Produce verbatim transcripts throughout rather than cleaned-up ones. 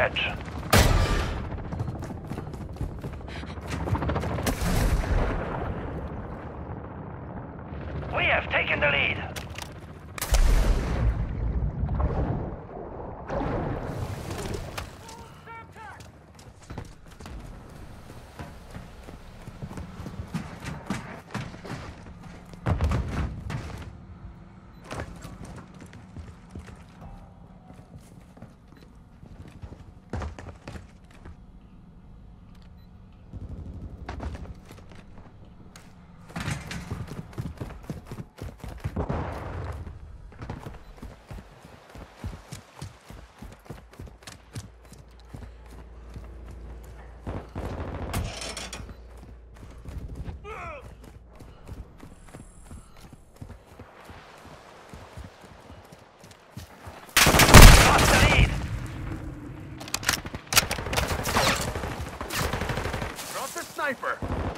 badge. We have taken the lead. Sniper!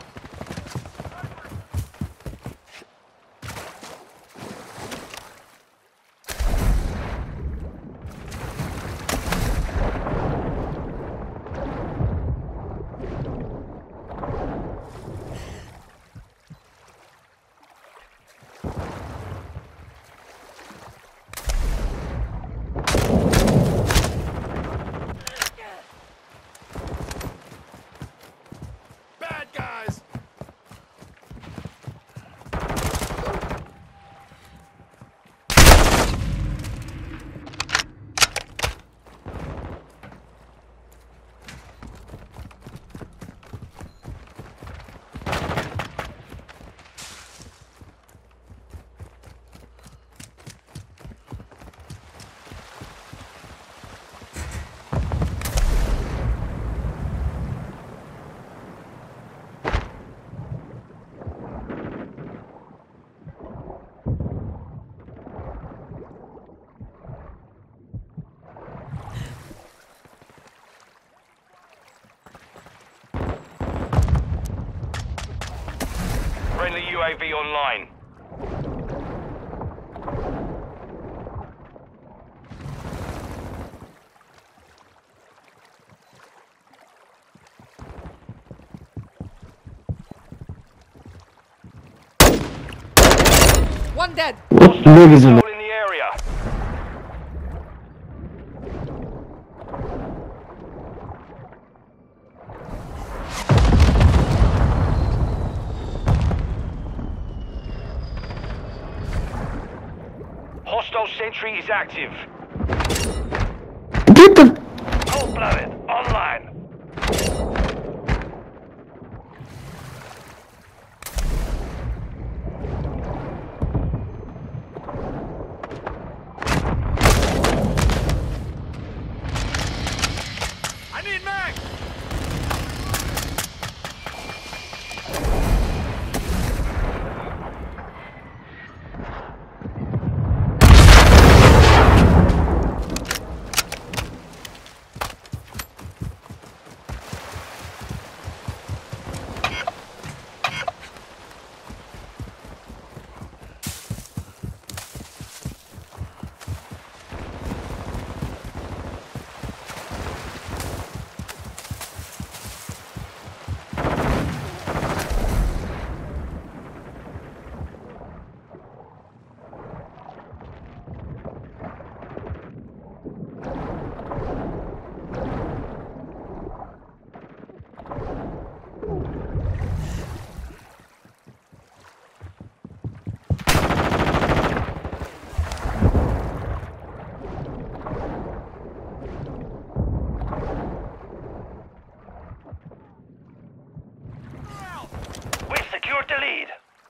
Friendly U A V online. One dead. Niggas in the area. Hostile sentry is active. Get the Cold-blooded, online. I need mag! We've secured the lead.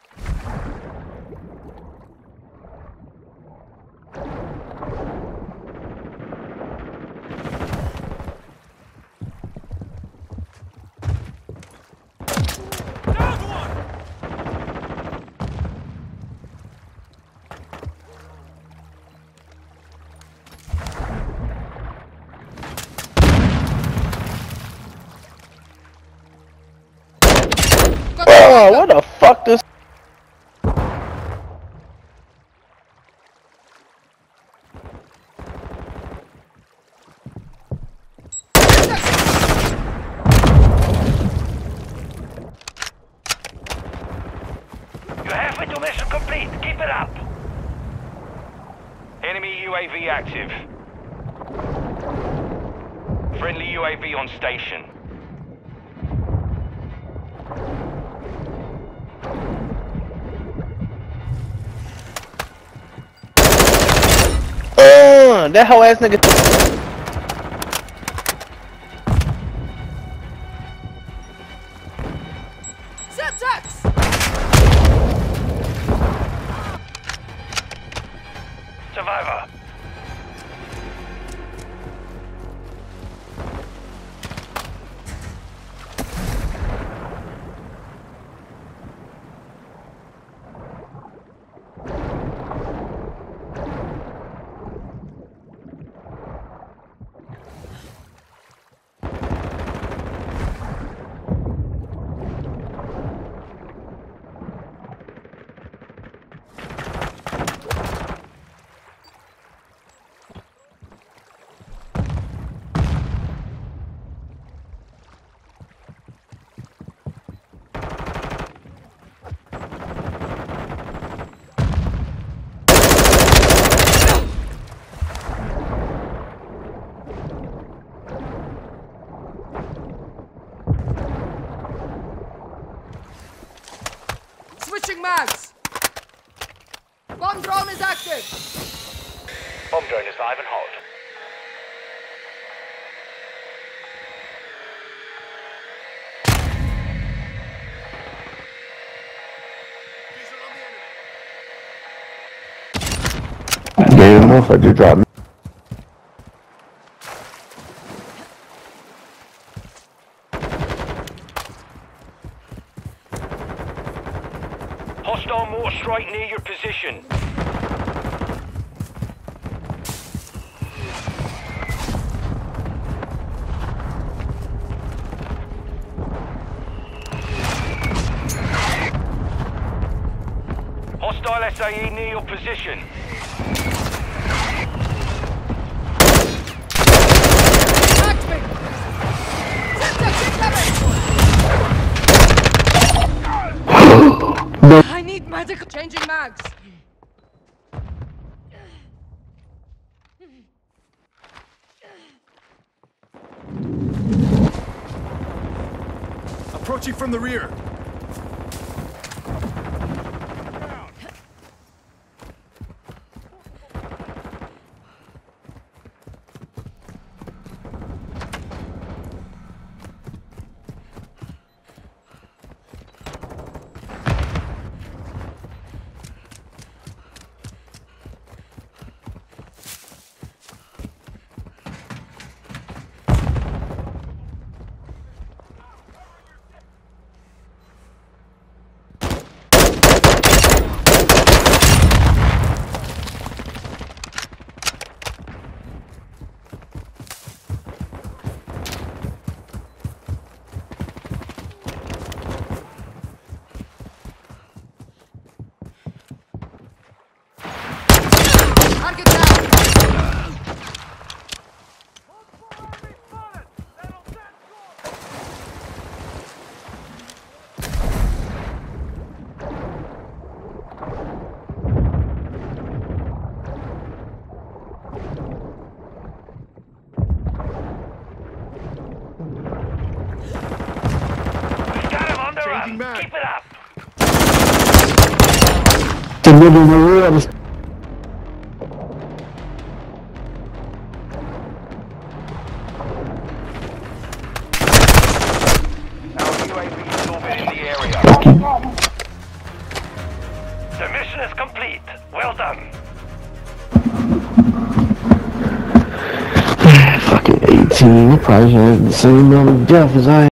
oh, what the fuck this? You're halfway to mission complete. Keep it up. Enemy U A V active. Friendly U A V on station. Uh, that whole ass nigga. Semtex! Survivor. Switching mags! Bomb drone is active! Bomb drone is live and hot. Damn, motherfucker dropped me. Hostile mortar strike near your position. Hostile S A E near your position. Attack me! Semtex incoming! I need medical. Changing mags. Approaching from the rear. Target down! Got him on the Changing run. mag. Keep it up. The middle of the road. Our U A V is orbiting the area. The mission is complete. Well done. Fucking eighteen. You probably have the same amount of death as I